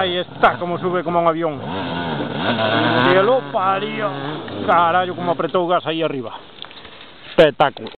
Ahí está, como sube como un avión. Que lo parió. Carallo, como apretó o gas aí arriba. Espectáculo.